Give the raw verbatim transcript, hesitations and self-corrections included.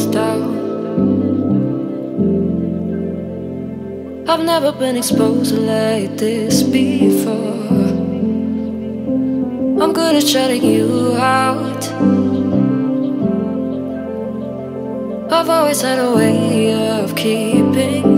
walls down. I've never been exposed like this before. I'm good at shutting you out. I've always had a way of keeping